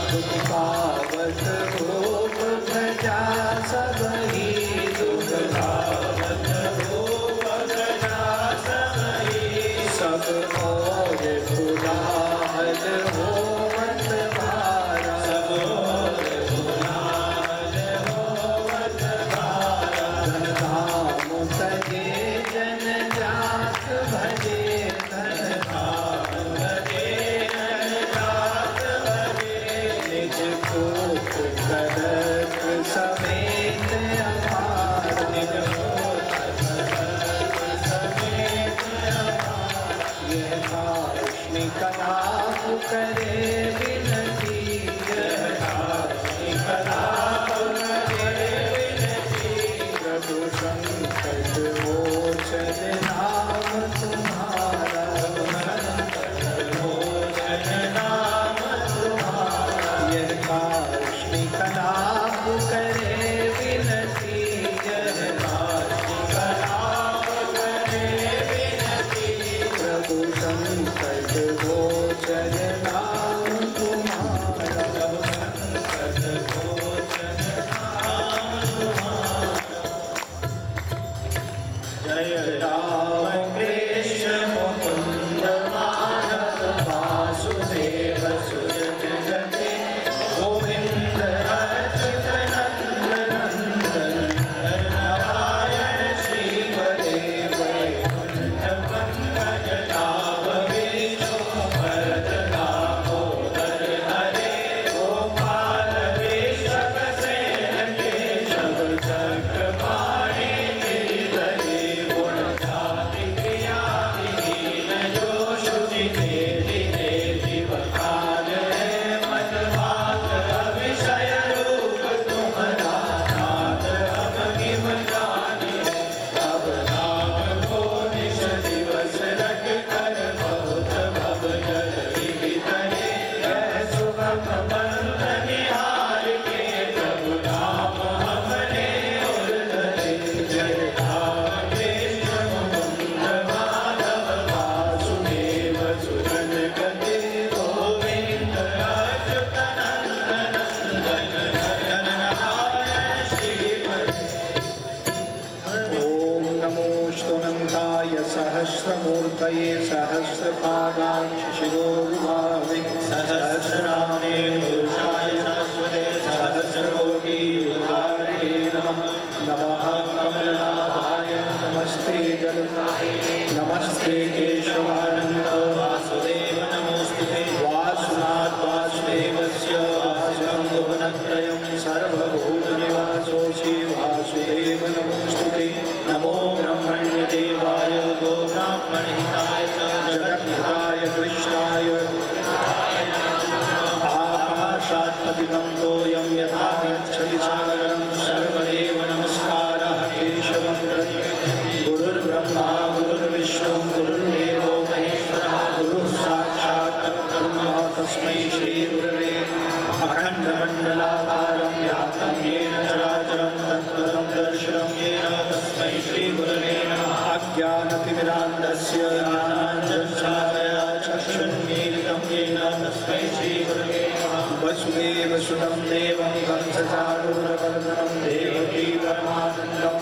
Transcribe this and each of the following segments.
दुख पावत गोप प्रजा सब ही दुख पावत गोप प्रजा सब ही सब और पुलाल होवत भारा सब और पुलाल होवत भारा धन धाम तजे जन जात भजे धन धाम भजे जन जात भजे निज कोट करत समेत अपार निज कोट करत समेत अपार यह कारुण्य कलाप करे विनती यह कारुण्य कलाप करे विनती प्रभु संकट मोचन नाम तुम्हारा संकट मोचन नाम तुम्हारा यह कारुण्य कलाप करे विनती यह कारुण्य कलाप करे विनती प्रभु संकट मोचन नाम तुम्हारा संकट मोचन नाम तुम्हारा जय राम कृष्ण मुकुंद माधव वासुदेव सुरत जते गोविंद अच्युत नंदन नंदन नारायण श्री देव वैकुंठ पंकज नाम विष्णु भरत दामोदर हरे गोपाल वृषभ सेन केशव चक्रपाणि गिरिधरे गुण जाति क्रिया विहीन जो श्रुति देवी देवी बखान है मन मात विषय रूप तुम्हारा नाथ अब किम जानी अब नाम को निश दिवस रख कर बहुत भव जल वितरे यह सुगम बंध निहार के प्रभु नाम हमने उर धरे जय राम कृष्ण मुकुंद माधव वासुदेव सुरन गते गोविंद अच्युत नंदन नंदन नारायण श्रीपति ओम नमो स्तुनंताय सहस्रमूर्तये सहस्रपादांश शिरोरुभावे सहस्रनामे पुरुषाय सरस्वते सहस्रकोटि युगारे नमः नमः कमलनाभाय नमस्ते जगन्नाथे नमस्ते केशवानंद वासुदेव नमोस्तुते वासुनाथ वासुदेवस्य वासुदेवं भुवनत्रयं सर्वभूतनिवासोऽसि वासुदेव नमोस्तुते नमो ब्रह्मण्य देवाय गो ब्राह्मणहिताय च जगद्धिताय कृष्णाय आकाशात् पतितं तोयं यथा गच्छति सागरं सर्वदेव नमस्कारः केशवं प्रति गुरुर्ब्रह्मा गुरुर्विष्णु गुरुर्देवो महेश्वरः गुरुः साक्षात् परब्रह्म तस्मै श्रीगुरवे अखण्डमण्डलाकारं व्याप्तं येन चराचरं तत्पदं दर्शनं येन तस्मै श्रीगुरवे नमः अज्ञानतिमिरान्धस्य ज्ञानाञ्जनशलाकया चक्षुन्मीलितं येन तस्मै श्रीगुरवे नमः वसुदेवसुतं देवं कंसचाणूरमर्दनं देवकी परमानन्दं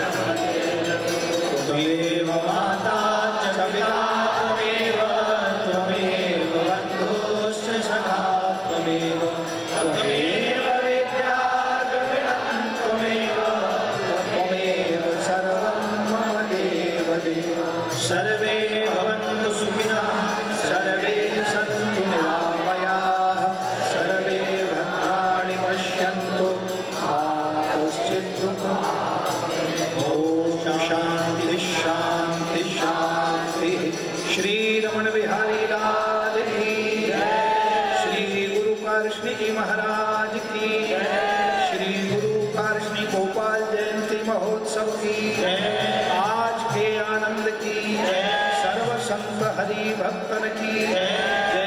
त्वमेव माता च पिता त्वमेव त्वमेव बन्धुश्च सखा त्वमेव त्वमेव विद्या द्रविणं त्वमेव त्वमेव सर्वं मम देव देव सर्वे भवन्तु सुखिनः सर्वे सन्तु निरामयाः सर्वे भद्राणि पश्यन्तु मा कश्चित् दुःखम् ओम शांति शांति शांति। श्री रमण बिहारी लाल की जय। श्री गुरु कार्ष्णी जी महाराज की जय। श्री गुरु कार्ष्णी गोपाल जयंती महोत्सव की जय। आज के आनंद की जय। सर्व संत हरि भक्तन की जय।